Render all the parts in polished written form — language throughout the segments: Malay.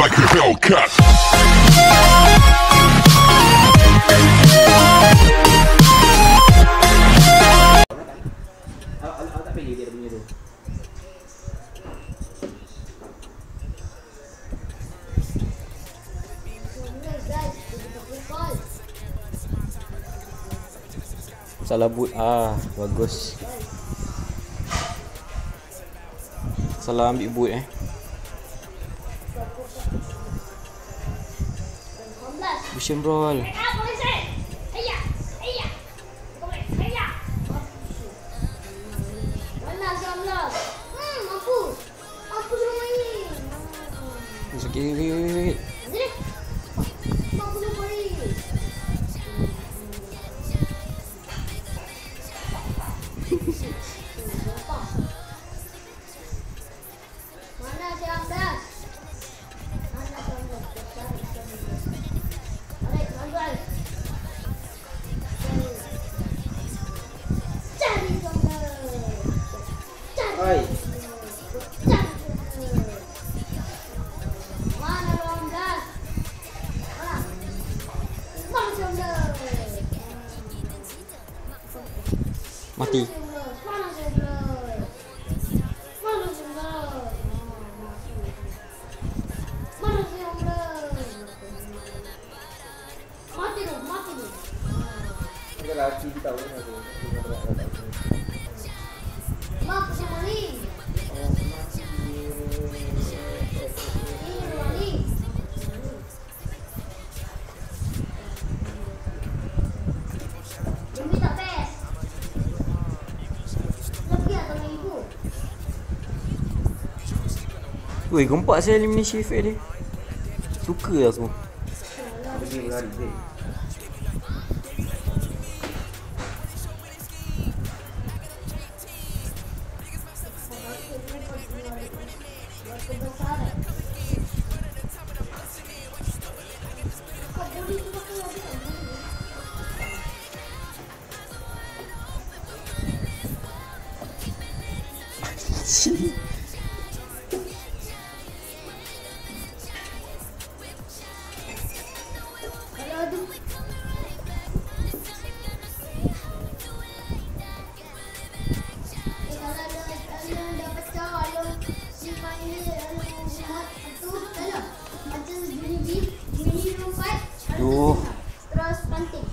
like a Hellcat. Awak tak pilih dia punya tu. Salah boot. Bagus. Salah ambil boot Vision roll. Sakit. Mati. Weh, gempak saya elimination effect dia. Suka aku. Terus panting.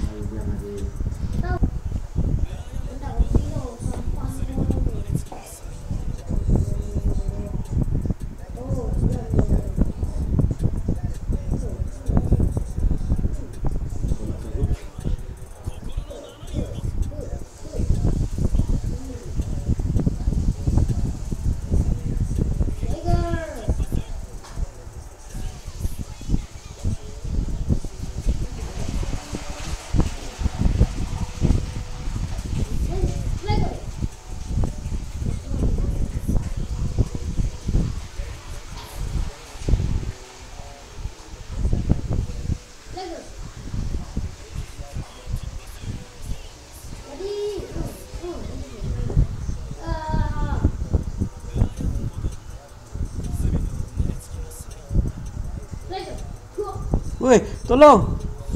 Woi, tolong.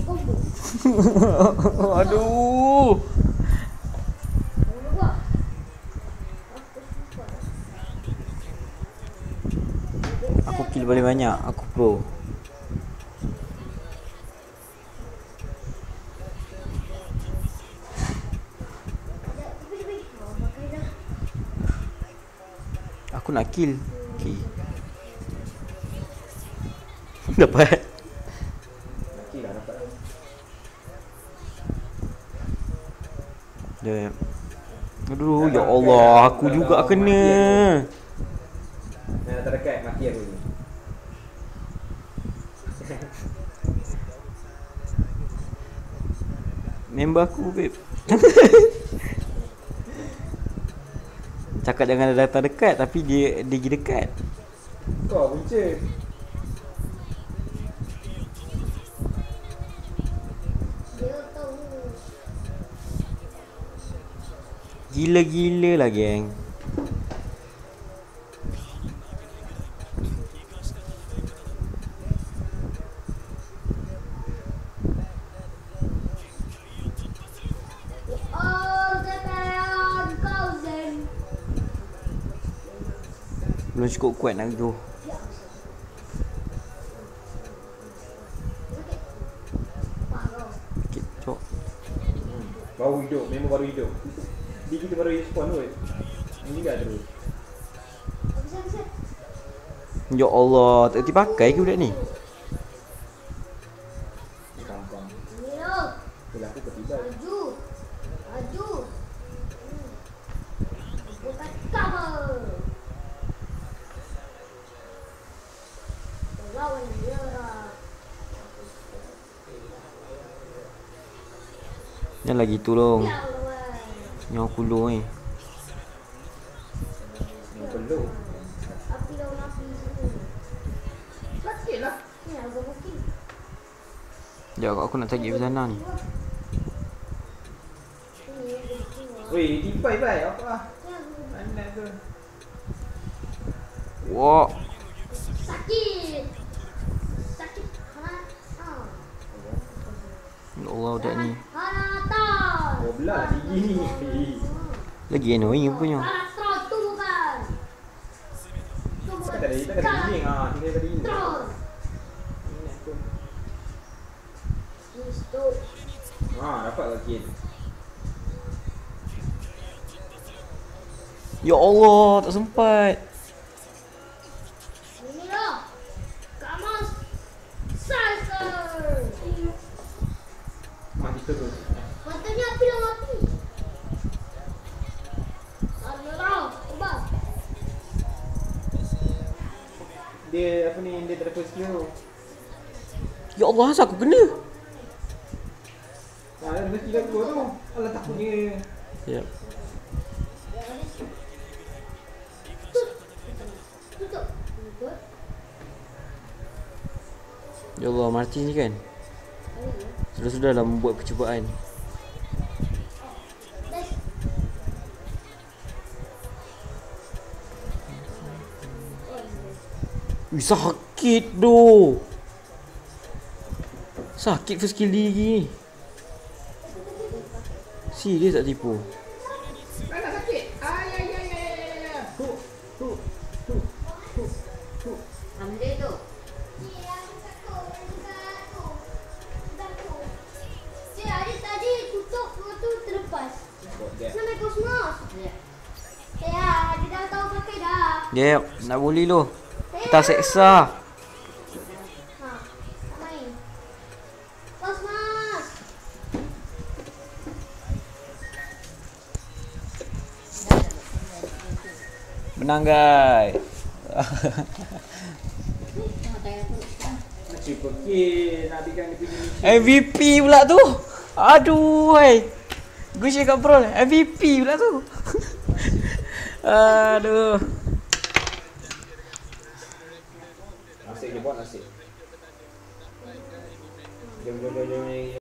Aduh. Aku kill paling banyak, aku pro. Aku nak kill. Okay. Dapat. Dia. Aduh, ya Allah, aku juga kena. Nah, terdekat mati aku ni. Member aku, babe. Cakap jangan datang dekat, tapi dia pergi dekat. Kau punca. Gila-gila lah, geng. Belum cukup kuat nak tu. Sikit cok. Baru hidup, memang baru hidup. Dia kita baru spawn kot. Ini dah terus. Ya Allah, tak reti pakai ke budak ni? Gampang. Milo. Itulah aku ketiban. Maju. Maju. Bukan cover. Lawan dia. Yang lagi tolong. Ya lawan. Yang aku low ni. Yang perlu. Api lawan api sini. Sakit lah. Ni agak mungkin. Sekejap aku nak target Fizana ni. Weh, tipai bai. Apa lah? Anak tu. Wah. Sakit. Sakit. Ya Allah budak ni. Hanatan. Oh belah gigi ni. Lagi annoying punya. Hanatan tu bukan. Tu bukan. Tak ada gigi ah, tinggal tadi ni. Terus. Ini aku. Stop. Dapat lagi. Ya Allah, tak sempat. Ini lah. Kamas. Salser. Mati terus. Matanya api lah mati. Alah, ubah. Dia apa ni, dia terlepas skill. Ya Allah, asal aku kena? Dia mesti kat gua tu. Alah takutnya. Ya. Tutup. Ya Allah, Martin ni kan. Sudah-sudahlah membuat percubaan. Ui, sakit doh. Sakit first kill dia lagi. Serius tak tipu. Mana sakit? Ay. Ambil tu. Tadi tutup tu terlepas. Sampai kosmos. Ya, dia dah tahu pakai dah. Yep, nak bully lu. Kita seksa. Ha, main. Kosmos. Menang guys. Macam okey, nak bikin dia punya MVP pula tu. Aduh, hai. Gue cakap bro, MVP pula tu. Aduh. Nasib dia buat nasib. Jom